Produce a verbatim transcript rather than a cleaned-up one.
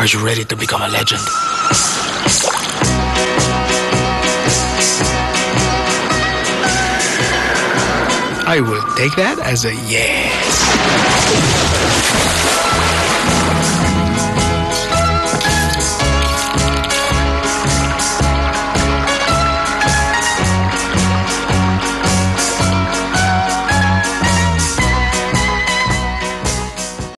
you ready to become a legend? I will take that as a yes.